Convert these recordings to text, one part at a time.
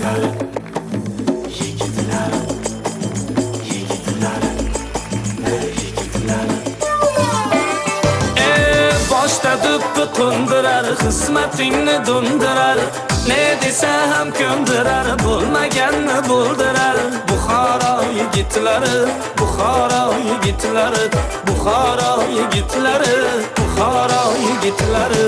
Boshda dubbi qo'ndirar, xizmatingni do'ndirar, ne desam ko'ndirar, bo'lmaganni bo'ldirar. Buxoro yigitlari, Buxoro yigitlari, Buxoro yigitlari, Buxoro yigitlari.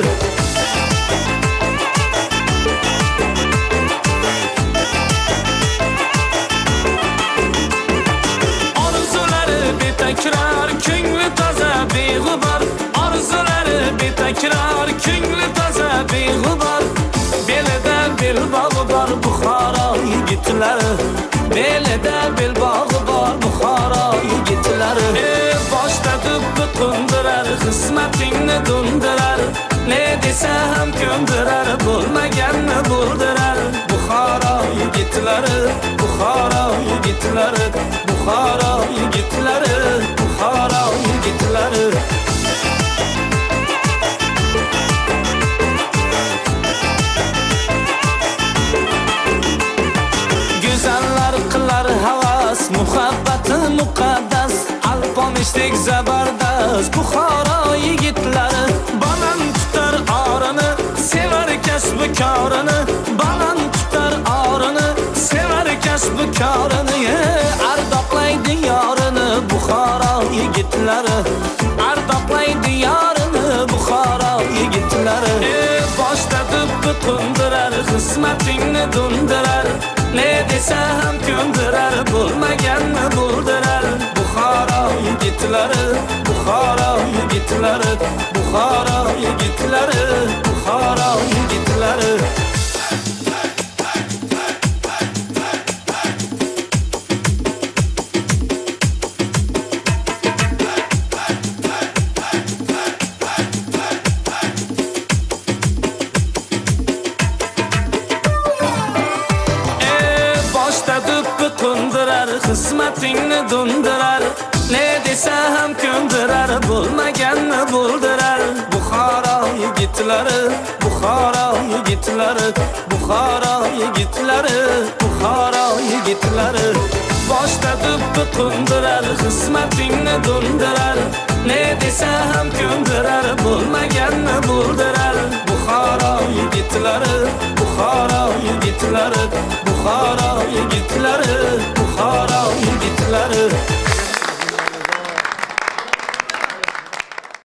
Orzulari betakrar, ko'ngli toza beg'ubor. Orzulari betakrar, ko'ngli toza beg'ubor. Belida belbog'i bor Buxoro yigitlari, belida belbog'i bor Buxoro yigitlari. Boshda dubbi qo'ndirar, xizmatingni do'ndirar, ne desam ko'ndirar, bo'lmaganni bo'ldirar. Buxoro yigitlari, Buxoro yigitlari, Buxoro yigitlari, Buxoro yigitlari. Go'zallar qilar havas, muhabbati muqaddas, alpomishdek zabardast Buxoro yigitlari. Baland tutar orini, sevar kasbi korini, baland tutar orini, sevar kasbi korini. Ardoqlaydi yorini Buxoro yigitlari, ardoqlaydi yorini Buxoro yigitlari. Boshda dubbi qo'ndirar, xizmatingni do'ndirar, ne desam ko'ndirar, bo'lmaganni bo'ldirar. Buxoro yigitlari, Buxoro yigitlari, Buxoro yigitlari, Buxoro yigitlari. Qo'ndirar, xizmatingni do'ndirar, ne desam ko'ndirar, bo'lmaganni bo'ldirar. Buxoro yigitlari, Buxoro yigitlari, Buxoro yigitlari, Buxoro yigitlari. Boshda dubbi qo'ndirar, xizmatingni do'ndirar, ne desam ko'ndirar, bo'lmaganni bo'ldirar. Buxoro yigitlari, Buxoro yigitlari, Buxoro yigitlari, Buxoro yigitlari.